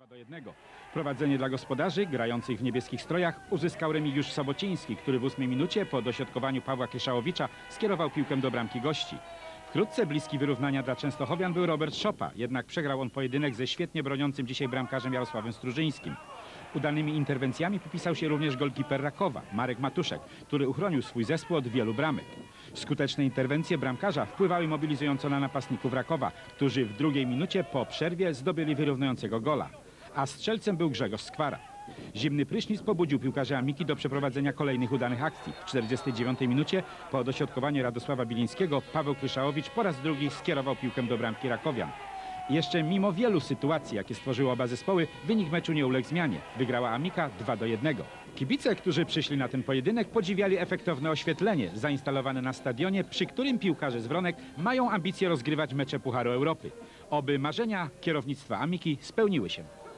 2-1. Prowadzenie dla gospodarzy grających w niebieskich strojach uzyskał Remigiusz Sobociński, który w 8 minucie po dośrodkowaniu Pawła Kieszałowicza skierował piłkę do bramki gości. Wkrótce bliski wyrównania dla Częstochowian był Robert Szopa, jednak przegrał on pojedynek ze świetnie broniącym dzisiaj bramkarzem Jarosławem Strużyńskim. Udanymi interwencjami popisał się również golkiper Rakowa, Marek Matuszek, który uchronił swój zespół od wielu bramek. Skuteczne interwencje bramkarza wpływały mobilizująco na napastników Rakowa, którzy w drugiej minucie po przerwie zdobyli wyrównującego gola. A strzelcem był Grzegorz Skwara. Zimny prysznic pobudził piłkarzy Amiki do przeprowadzenia kolejnych udanych akcji. W 49 minucie po dośrodkowaniu Radosława Bilińskiego Paweł Kryszałowicz po raz drugi skierował piłkę do bramki Rakowian. Jeszcze mimo wielu sytuacji, jakie stworzyły oba zespoły, wynik meczu nie uległ zmianie. Wygrała Amika 2-1. Kibice, którzy przyszli na ten pojedynek, podziwiali efektowne oświetlenie zainstalowane na stadionie, przy którym piłkarze z Wronek mają ambicje rozgrywać mecze Pucharu Europy. Oby marzenia kierownictwa Amiki spełniły się.